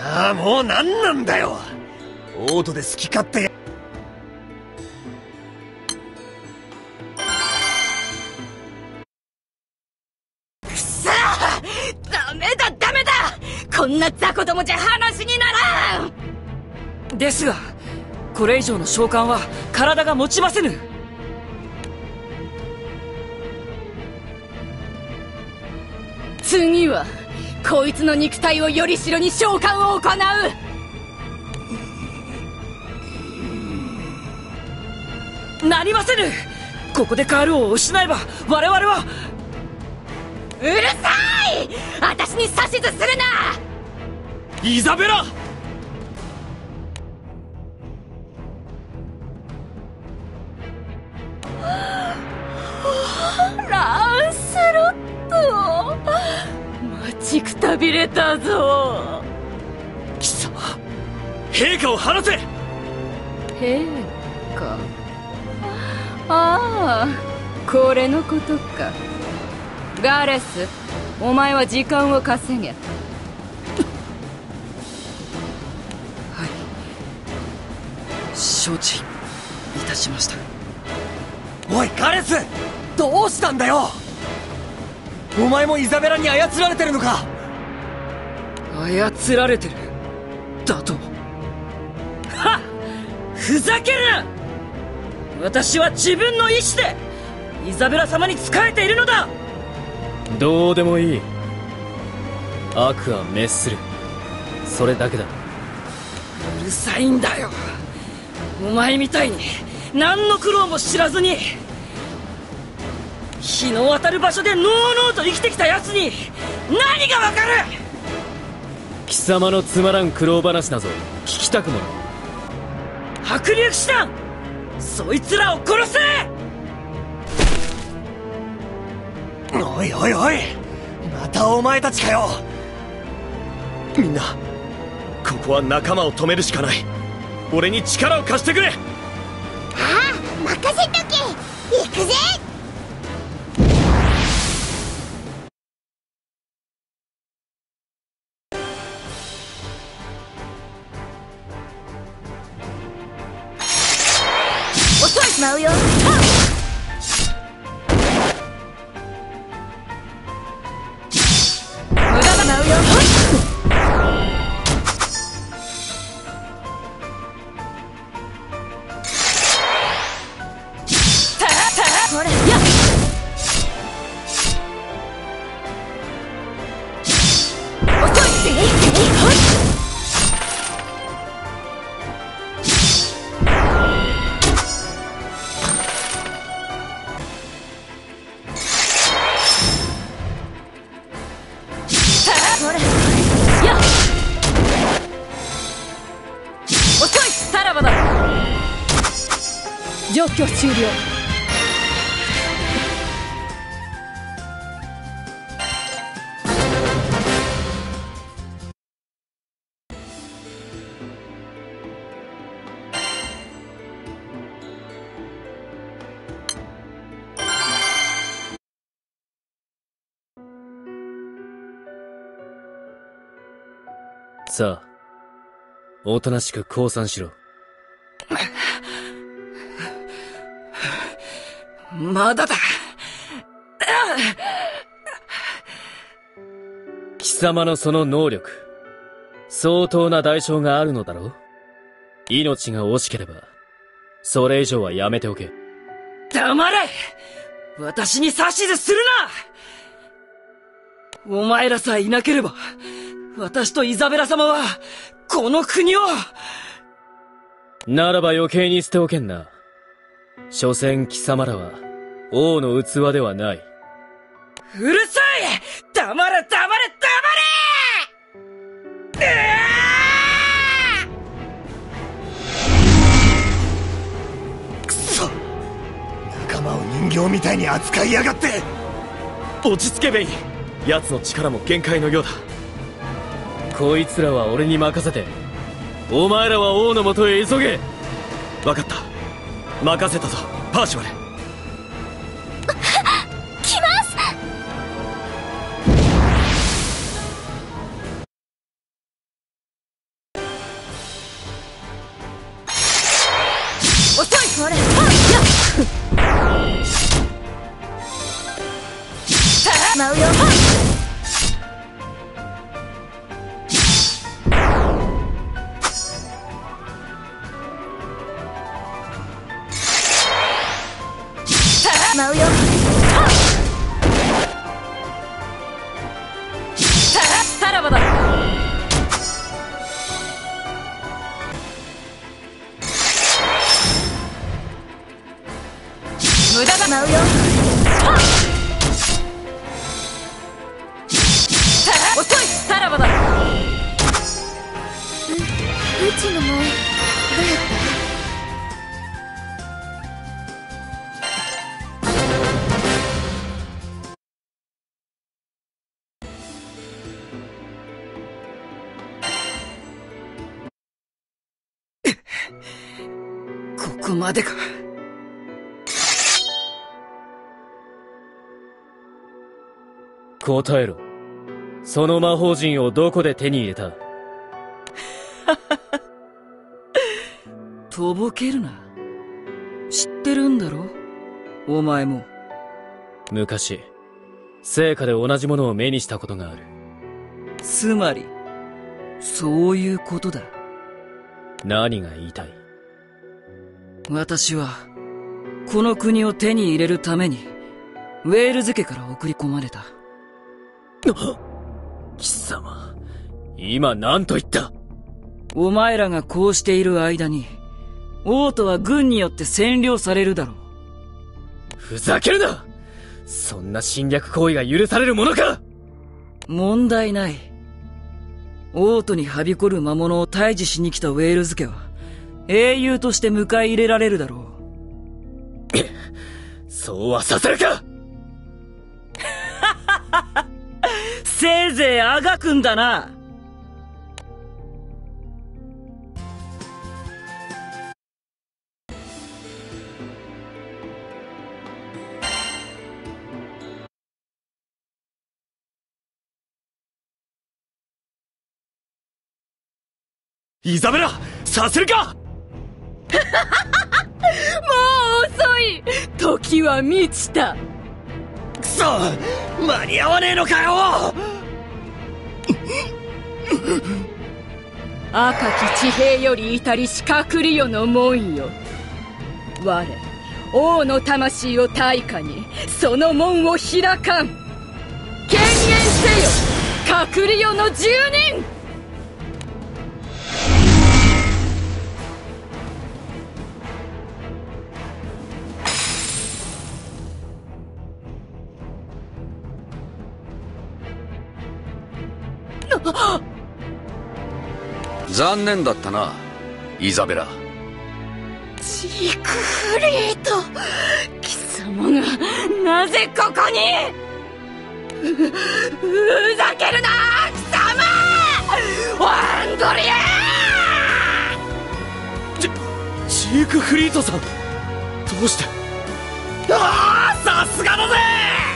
ああ、もう何なんだよ。オートで好き勝手。 くそー！ダメだダメだ！こんな雑魚どもじゃ話にならん！ ですが、これ以上の召喚は体が持ちませぬ。 次はこいつの肉体をよりしろに召喚を行う。なりませぬ。ここでカールを失えば我々は。 うるさい！私に指図するな！ イザベラ！ ランスロット、待ちくたびれたぞ。 貴様、陛下を離せ！ 陛下。ああ、これのことか。ガレス、お前は時間を稼げ。はい、 承知いたしました。 おいガレス、どうしたんだよ。お前もイザベラに操られてるのか。 操られてるだと？はっ、ふざけるな！私は自分の意志でイザベラ様に仕えているのだ。 どうでもいい。悪は滅する、それだけだ。 うるさいんだよ。お前みたいに何の苦労も知らずに日の当たる場所でのうのうと生きてきた奴に何がわかる！ 貴様のつまらん苦労話なぞ聞きたくもない。 白竜騎士団、そいつらを殺せ！ おいおいおい、またお前たちかよ。みんな、ここは仲間を止めるしかない。俺に力を貸してくれ。 ああ、任せとけ。行くぜ。 遅いしまうよ。無駄だなうよ。ほらやっ、遅い！ほらやっ、遅い！さらばだ。除去終了。 さあ、おとなしく降参しろ。 まだだ。 貴様のその能力、相当な代償があるのだろう。命が惜しければそれ以上はやめておけ。 黙れ！私に指図するな！お前らさえいなければ私とイザベラ様はこの国を。 ならば余計に捨ておけんな。所詮貴様らは王の器ではない。 うるさい！黙れ黙れ黙れ！ くそ、仲間を人形みたいに扱いやがって。 落ち着けベイン。奴の力も限界のようだ。こいつらは俺に任せて、お前らは王のもとへ急げ。分かった、任せたぞパーシバル。 舞うよ。舞うよ。さらばだ。無駄だ。舞うよ。遅い。さらばだ。 うちのもどうやった？ ここまでか。 答えろ。その魔法陣をどこで手に入れた？ とぼけるな。知ってるんだろお前も。 昔聖火で同じものを目にしたことがある。 つまりそういうことだ。 何が言いたい？ 私はこの国を手に入れるためにウェールズ家から送り込まれた。 貴様、今何と言った？ お前らがこうしている間に王都は軍によって占領されるだろう。 ふざけるな！そんな侵略行為が許されるものか！ 問題ない。王都にはびこる魔物を退治しに来たウェールズ家は英雄として迎え入れられるだろう。そうはさせるか！ せいぜいあがくんだな。 イザベラ、させるか！ もう遅い。時は満ちた。 くそ、間に合わねえのかよ！ 赤き地平より至りし隠りよの門よ。我王の魂を対価にその門を開かん。権限せよ隠りよの住人！ 残念だったな、イザベラ。 ジークフリート、貴様がなぜここに？ふざけるな貴様！ワンドリアー！ジークフリートさん、どうして？ああ、さすがだぜ！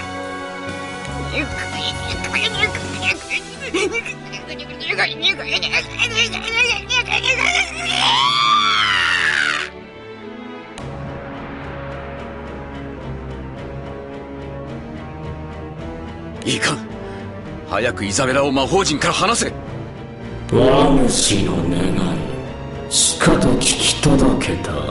いいかん、早くイザベラを魔法陣から離せ。 我主の願いしかと聞き届けた。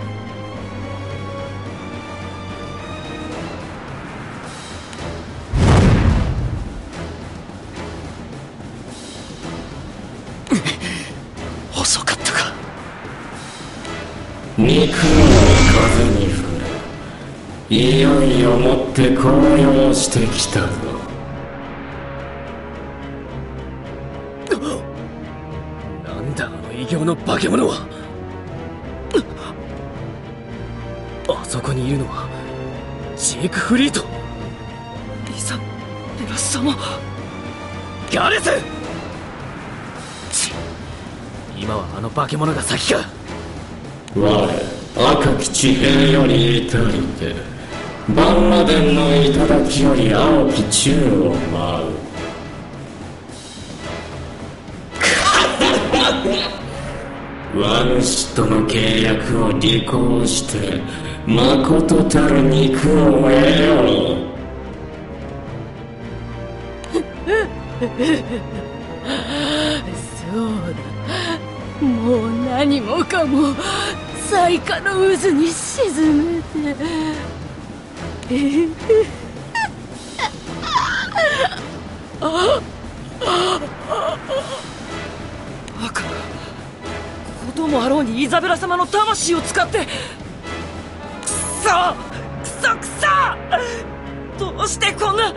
遅かったか。 肉の風に触れ、いよいよもって紅葉してきたぞ。 なんだあの異形の化け物は。あそこにいるのはジークフリート。 イザベラ様。 ガレス！今はあの化け物が先か。 我赤き地平より至りてバンマデンの頂より青き宙を舞う。我主との契約を履行してまことたる肉を得よう。 そうだ、もう何もかも災禍の渦に沈めて赤、こともあろうにイザベラ様の魂を使って。くそくそくそ、どうしてこんな。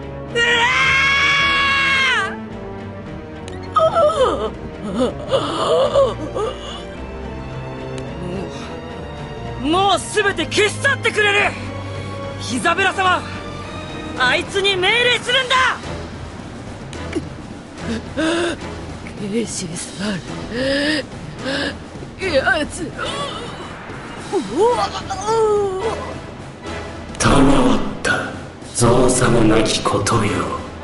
もう全て消し去ってくれる。イザベラ様、あいつに命令するんだ。 消し去るやつ賜った造作もなきことよ。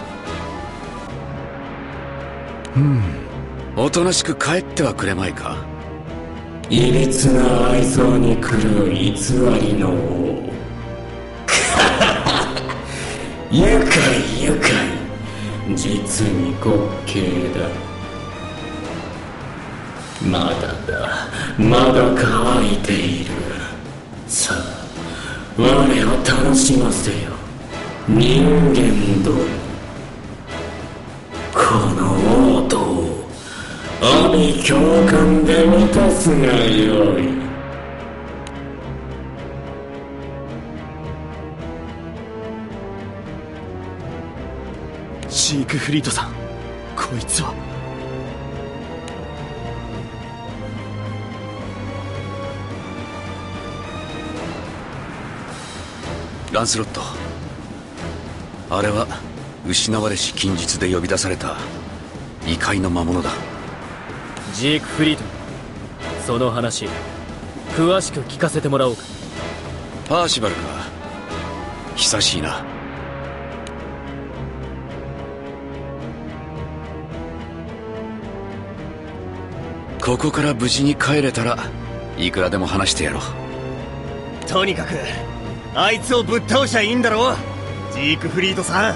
おとなしく帰ってはくれまいか。 いびつな愛憎に狂う偽りの王愉快愉快、実に滑稽だ。まだ乾いている。さあ我を楽しませよ、人間ども。この王道を阿鼻共感で満たすがよい。 シークフリートさん、こいつは。 ランスロット、あれは失われし近日で呼び出された異界の魔物だ。 ジークフリート、その話詳しく聞かせてもらおうか。 パーシバルか、久しいな。ここから無事に帰れたらいくらでも話してやろう。 とにかくあいつをぶっ倒しゃいいんだろう、ジークフリートさん。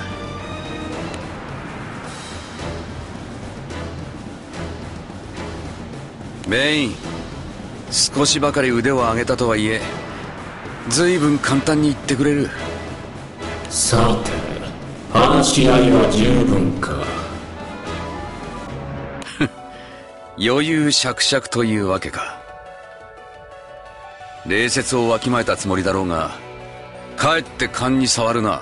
メイン、少しばかり腕を上げたとはいえ随分簡単に言ってくれる。 さて話し合いは十分か。 余裕しゃくしゃくというわけか。礼節をわきまえたつもりだろうが、かえって勘に触るな。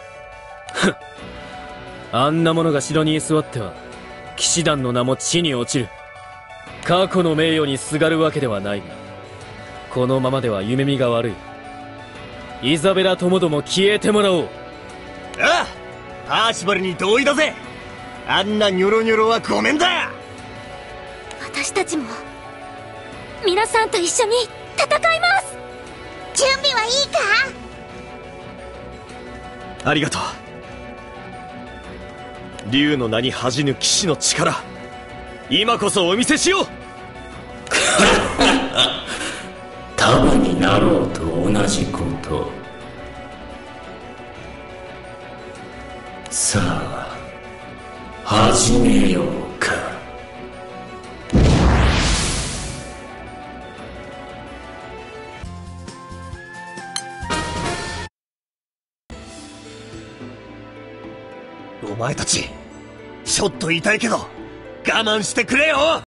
あんなものが城に居座っては騎士団の名も地に落ちる。過去の名誉にすがるわけではないが、このままでは夢見が悪い。イザベラともども消えてもらおう。 ああ、パーシバルに同意だぜ。あんなニョロニョロはごめんだ。 私たちも皆さんと一緒に戦います。準備はいいか。 ありがとう。竜の名に恥じぬ騎士の力、今こそお見せしよう。 束になろうと同じこと。さあ始めようか。 お前たちちょっと痛いけど我慢してくれよ。